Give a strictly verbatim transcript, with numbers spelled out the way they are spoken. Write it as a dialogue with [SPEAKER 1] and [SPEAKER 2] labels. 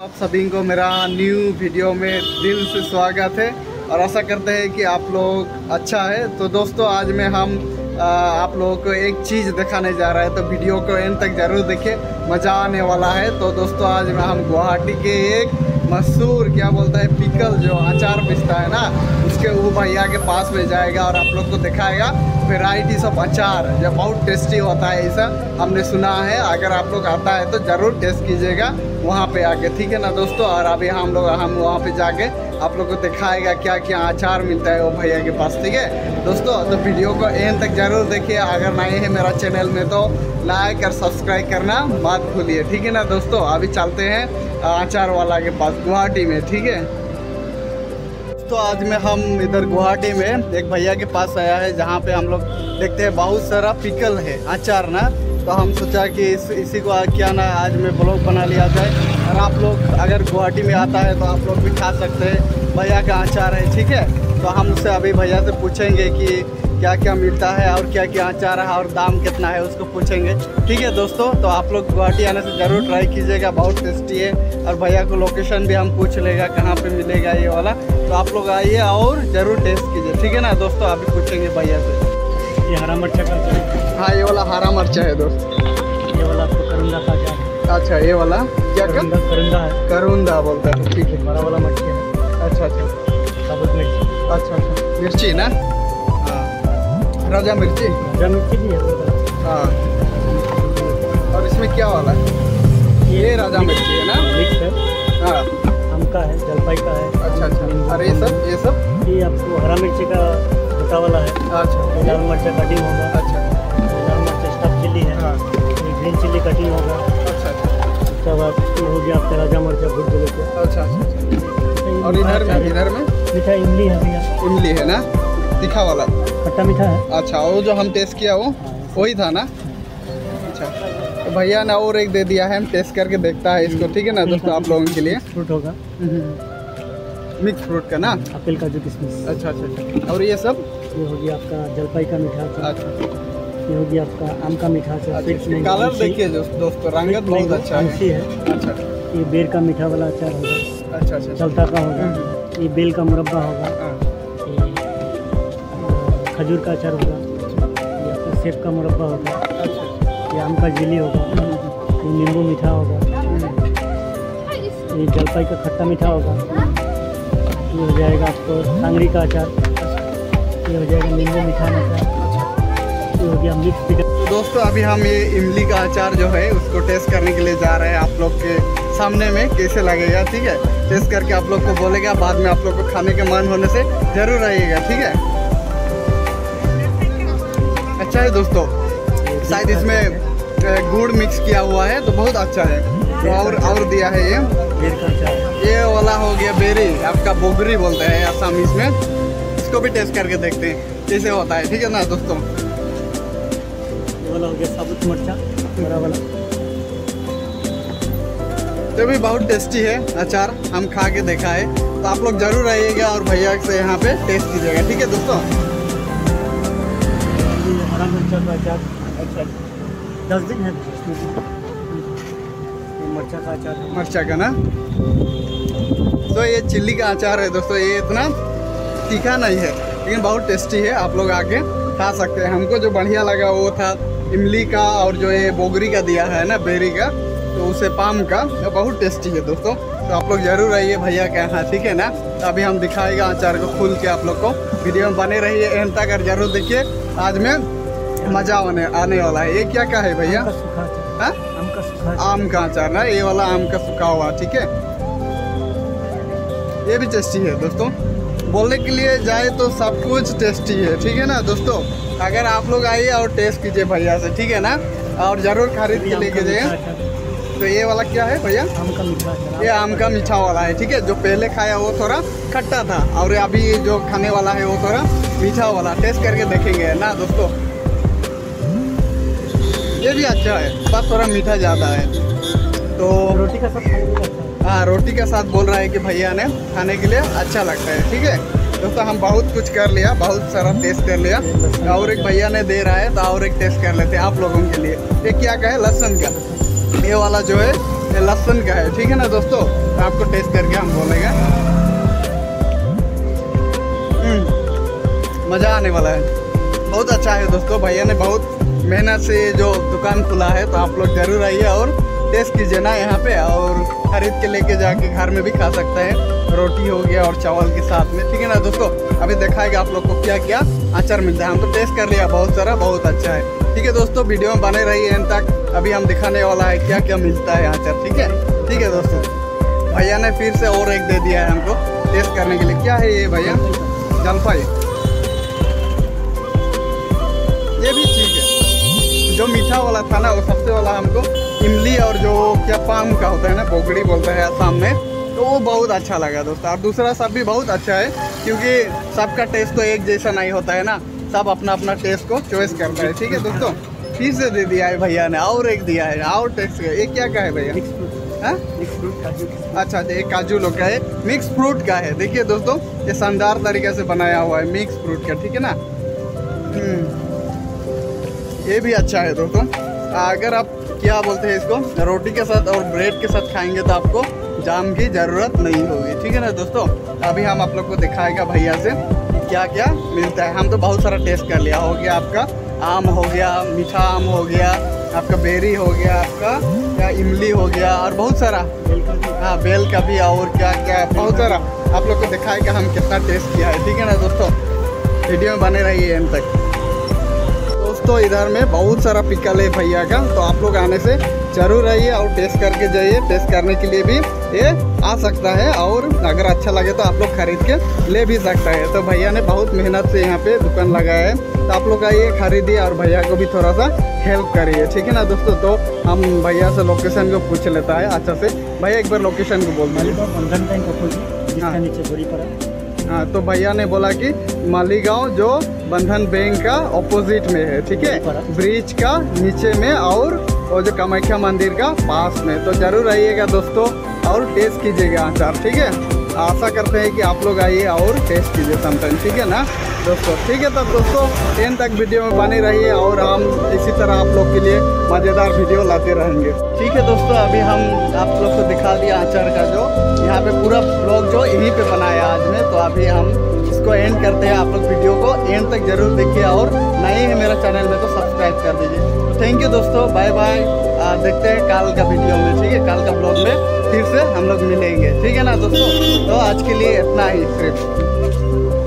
[SPEAKER 1] आप सभी को मेरा न्यू वीडियो में दिल से स्वागत है और आशा करते हैं कि आप लोग अच्छा है। तो दोस्तों आज में हम आ, आप लोगों को एक चीज़ दिखाने जा रहे हैं, तो वीडियो को एंड तक ज़रूर देखिए, मज़ा आने वाला है। तो दोस्तों आज में हम गुवाहाटी के एक मशहूर क्या बोलता है पिकल जो अचार बेचता है ना, उसके वो भैया के पास में जाएगा और आप लोग को दिखाएगा वेराइटीज़ ऑफ अचार जो बहुत टेस्टी होता है। ऐसा हमने सुना है, अगर आप लोग आता है तो ज़रूर टेस्ट कीजिएगा वहाँ पे आके, ठीक है ना दोस्तों। और अभी हम लोग हम वहाँ पे जाके आप लोग को दिखाएगा क्या क्या अचार मिलता है वो भैया के पास, ठीक है दोस्तों। तो वीडियो को एंड तक ज़रूर देखिए, अगर नए हैं मेरा चैनल में तो लाइक और सब्सक्राइब करना मत भूलिए, ठीक है ना दोस्तों। अभी चलते हैं अचार वाला के पास गुवाहाटी में, ठीक है। तो आज में हम इधर गुवाहाटी में एक भैया के पास आया है जहाँ पे हम लोग देखते हैं बहुत सारा पिकल है अचार ना, तो हम सोचा कि इस, इसी को क्या ना आज में ब्लॉग बना लिया जाए। और आप लोग अगर गुवाहाटी में आता है तो आप लोग भी खा सकते हैं, भैया का अचार है, ठीक है। तो हम उससे अभी भैया से पूछेंगे कि क्या क्या मिलता है और क्या क्या अचार है और दाम कितना है, उसको पूछेंगे, ठीक है दोस्तों। तो आप लोग गुवाहाटी आने से ज़रूर ट्राई कीजिएगा, बहुत टेस्टी है। और भैया को लोकेशन भी हम पूछ लेगा कहाँ पे मिलेगा ये वाला, तो आप लोग आइए और ज़रूर टेस्ट कीजिए, ठीक है ना दोस्तों। अभी पूछेंगे भैया से।
[SPEAKER 2] ये हरा मिर्चा का अचार है।
[SPEAKER 1] हाँ ये वाला हरा मिर्चा है दोस्त।
[SPEAKER 2] ये वाला आपको करुंदा का अचार है।
[SPEAKER 1] अच्छा ये वाला क्या कर
[SPEAKER 2] करुंदा करुंदा है,
[SPEAKER 1] करुंदा बोलता है, ठीक है।
[SPEAKER 2] बड़ा वाला मिर्ची है।
[SPEAKER 1] अच्छा अच्छा
[SPEAKER 2] साबुत मिर्ची।
[SPEAKER 1] अच्छा अच्छा मिर्ची ना, हाँ राजा मिर्ची।
[SPEAKER 2] राजा मिर्ची भी है वो वाला।
[SPEAKER 1] हाँ और इसमें क्या वाला है? ये राजा मिर्ची है ना,
[SPEAKER 2] मिक्स है।
[SPEAKER 1] हाँ
[SPEAKER 2] आम का है, जलपाई का है।
[SPEAKER 1] अच्छा अच्छा। और ये सब ये सब
[SPEAKER 2] ये आपको हरा मिर्ची का छोटा वाला है।
[SPEAKER 1] अच्छा
[SPEAKER 2] ये लाल मिर्चा कटिंग होगा।
[SPEAKER 1] अच्छा
[SPEAKER 2] ये लाल मिर्चा स्टफ चिल्ली है।
[SPEAKER 1] हाँ
[SPEAKER 2] ये ग्रीन चिल्ली कटिंग होगा।
[SPEAKER 1] अच्छा अच्छा
[SPEAKER 2] उसके बाद ये हो गया आपका राजा मिर्चा भूट जलेबी।
[SPEAKER 1] अच्छा अच्छा। और इधर में इधर में
[SPEAKER 2] मीठा इमली है भैया।
[SPEAKER 1] इमली है ना, तीखा वाला,
[SPEAKER 2] खट्टा मीठा है।
[SPEAKER 1] अच्छा वो जो हम टेस्ट किया वो वही था ना। अच्छा तो भैया ने और एक दे दिया है, हम टेस्ट करके देखता है इसको, ठीक है ना दोस्तों। आप लोगों के लिए
[SPEAKER 2] फ्रूट होगा,
[SPEAKER 1] मिक्स फ्रूट का ना,
[SPEAKER 2] एप्पल का जो किशमिश।
[SPEAKER 1] अच्छा अच्छा अच्छा। और ये सब
[SPEAKER 2] ये हो गया आपका जलपाई का मीठा अचार।
[SPEAKER 1] अच्छा
[SPEAKER 2] ये हो गया आपका आम का मीठा अचार।
[SPEAKER 1] अच्छा। कलर देखिए दोस्तों, रंगत बहुत अच्छा है।
[SPEAKER 2] है।
[SPEAKER 1] अच्छा
[SPEAKER 2] ये बेर का मीठा वाला अचार होगा।
[SPEAKER 1] अच्छा अच्छा।
[SPEAKER 2] चलता का होगा। ये बेल का मुरब्बा होगा। ये खजूर का अचार होगा। ये आपका सेब का मुरब्बा होगा। ये आम का जेली होगा। ये नींबू मीठा होगा। ये जलपाई का खट्टा मीठा होगा। ये हो जाएगा आपको सांगरी का अचार। ये हो जाएगा नींबू मीठा अचार। ये हो गया मिक्स पिकल।
[SPEAKER 1] तो दोस्तों अभी हम ये इमली का अचार जो है उसको टेस्ट करने के लिए जा रहे हैं आप लोग के सामने में, कैसे लगेगा, ठीक है। टेस्ट करके आप लोग को बोलेगा, बाद में आप लोग को खाने के मन होने से जरूर आइएगा, ठीक है। अच्छा है दोस्तों, शायद इसमें गुड़ मिक्स किया हुआ है तो बहुत अच्छा है। तो और और दिया है ये
[SPEAKER 2] बेर का अचार।
[SPEAKER 1] ये वाला हो गया बेरी, आपका बोगरी बोलते हैं आसामीज में। इसको भी टेस्ट करके देखते हैं कैसे होता है, ठीक है ना दोस्तों।
[SPEAKER 2] ये वाला हो गया साबुत मिर्चा बड़ा वाला।
[SPEAKER 1] तो भी बहुत टेस्टी है अचार, हम खा के देखा है। तो आप लोग जरूर आइएगा और भैया से यहाँ पे टेस्ट कीजिएगा, ठीक है दोस्तों।
[SPEAKER 2] हरा मिर्चा का अचार।
[SPEAKER 1] अच्छा
[SPEAKER 2] दस दिन है मिर्चा का अचार है।
[SPEAKER 1] मिर्चा का ना, तो ये चिल्ली का अचार है दोस्तों। ये इतना तीखा नहीं है लेकिन बहुत टेस्टी है, आप लोग आके खा सकते हैं। हमको जो बढ़िया लगा वो था इमली का, और जो ये बोगरी का दिया है ना बेरी का, तो उसे पाम का, तो बहुत टेस्टी है दोस्तों। तो आप लोग जरूर आइए भैया के यहाँ, ठीक है ना। तो अभी हम दिखाएगा अचार को खुल के आप लोग को, वीडियो में बने रहिए एंड तक और जरूर देखिए, आज में मजा आने आने वाला है। ये क्या क्या है भैया?
[SPEAKER 2] आम का सूखा अचार।
[SPEAKER 1] हाँ?
[SPEAKER 2] आम का सूखा
[SPEAKER 1] आम का अचार ना, ये वाला आम का सूखा हुआ, ठीक है। ये भी टेस्टी है दोस्तों, बोलने के लिए जाए तो सब कुछ टेस्टी है, ठीक है ना दोस्तों। अगर आप लोग आइए और टेस्ट कीजिए भैया से, ठीक है ना, और ज़रूर खरीद के लेके जाइए। तो ये वाला क्या है भैया?
[SPEAKER 2] आम का मीठा अचार।
[SPEAKER 1] ये आम का मीठा वाला है, ठीक है। जो पहले खाया वो थोड़ा खट्टा था, और अभी जो खाने वाला है वो थोड़ा मीठा वाला। टेस्ट करके देखेंगे ना दोस्तों, ये भी अच्छा है, बस थोड़ा मीठा ज़्यादा है। तो
[SPEAKER 2] रोटी का साथ खाने में अच्छा है।
[SPEAKER 1] हाँ रोटी के साथ बोल रहा है कि भैया ने खाने के लिए अच्छा लगता है, ठीक है दोस्तों। हम बहुत कुछ कर लिया, बहुत सारा टेस्ट कर लिया, और एक भैया ने दे रहा है तो और एक टेस्ट कर लेते हैं आप लोगों के लिए। ये क्या का है? लहसुन का। ये वाला जो है ये लहसुन का है, ठीक है ना दोस्तों। तो आपको टेस्ट करके हम बोलेंगे, मज़ा आने वाला है, बहुत अच्छा है दोस्तों। भैया ने बहुत मेहनत से जो दुकान खुला है, तो आप लोग ज़रूर आइए और टेस्ट कीजिए ना यहाँ पे, और खरीद के लेके जाके घर में भी खा सकते हैं, रोटी हो गया और चावल के साथ में, ठीक है ना दोस्तों। अभी दिखाएगा आप लोग को क्या क्या अचार मिलता है। हम तो टेस्ट कर लिया बहुत सारा, बहुत अच्छा है, ठीक है दोस्तों। वीडियो में बने रहिए एंड तक, अभी हम दिखाने वाला है क्या क्या मिलता है अचार, ठीक है ठीक है दोस्तों। भैया ने फिर से और एक दे दिया है हमको टेस्ट करने के लिए। क्या है ये भैया? जलपाई, ये भी ठीक है। जो मीठा वाला था ना, वो सबसे वाला हमको इमली और जो क्या पाम का होता है ना, बोगड़ी बोलते हैं आसाम में, तो वो बहुत अच्छा लगा दोस्तों। और दूसरा सब भी बहुत अच्छा है, क्योंकि सबका टेस्ट तो एक जैसा नहीं होता है ना, सब अपना अपना टेस्ट को चॉइस करता है, ठीक है दोस्तों। फिर से दे दिया है भैया ने, और एक दिया है और टेस्ट का। ये क्या का है भैया? मिक्स फ्रूट, अच्छा अच्छा, ये काजू लोग का है, मिक्स फ्रूट का है। देखिए दोस्तों, ये शानदार तरीके से बनाया हुआ है मिक्स फ्रूट का, ठीक है ना। ये भी अच्छा है दोस्तों। अगर आप क्या बोलते हैं इसको, रोटी के साथ और ब्रेड के साथ खाएंगे तो आपको जाम की ज़रूरत नहीं होगी, ठीक है ना दोस्तों। अभी हम आप लोग को दिखाएगा भैया से क्या क्या मिलता है। हम तो बहुत सारा टेस्ट कर लिया, हो गया आपका आम हो गया, मीठा आम हो गया, आपका बेरी हो गया, आपका क्या इमली हो गया, और बहुत सारा, हाँ बेल का भी, और क्या क्या बहुत सारा आप लोग को दिखाएगा हम कितना टेस्ट किया है, ठीक है ना दोस्तों। वीडियो में बने रहिए एंड तक दोस्तों। इधर में बहुत सारा पिकल है भैया का, तो आप लोग आने से जरूर आइए और टेस्ट करके जाइए। टेस्ट करने के लिए भी ये आ सकता है, और अगर अच्छा लगे तो आप लोग खरीद के ले भी सकता है। तो भैया ने बहुत मेहनत से यहाँ पे दुकान लगाया है, तो आप लोग आइए, खरीदिए और भैया को भी थोड़ा सा हेल्प करिए, ठीक है ना दोस्तों। तो हम भैया से लोकेशन को पूछ लेता है अच्छा से। भैया एक बार लोकेशन को बोल दीजिए।
[SPEAKER 2] बंधन बैंक अपोजिट, जिसका नीचे गोरी पड़ा।
[SPEAKER 1] हाँ, तो भैया ने बोला कि मालीगांव जो बंधन बैंक का ऑपोजिट में है, ठीक है, ब्रिज का नीचे में, और वो जो कामाख्या मंदिर का पास में। तो जरूर आइएगा दोस्तों और टेस्ट कीजिएगा अचार, ठीक है। आशा करते हैं कि आप लोग आइए और टेस्ट कीजिए समटाइम, ठीक है ना दोस्तों। ठीक है, तब दोस्तों एंड तक वीडियो में बने रहिए, और हम इसी तरह आप लोग के लिए मज़ेदार वीडियो लाते रहेंगे, ठीक है दोस्तों। अभी हम आप लोग को दिखा दिया अचार का, जो यहाँ पे पूरा ब्लॉग जो यहीं पे बनाया आज में। तो अभी हम इसको एंड करते हैं। आप लोग वीडियो को एंड तक जरूर देखिए, और नए हैं मेरा चैनल में तो सब्सक्राइब कर दीजिए। थैंक यू दोस्तों, बाय बाय। देखते हैं कल का वीडियो में, ठीक है, कल का ब्लॉग में फिर से हम लोग मिलेंगे, ठीक है ना दोस्तों। तो आज के लिए इतना ही सिर्फ।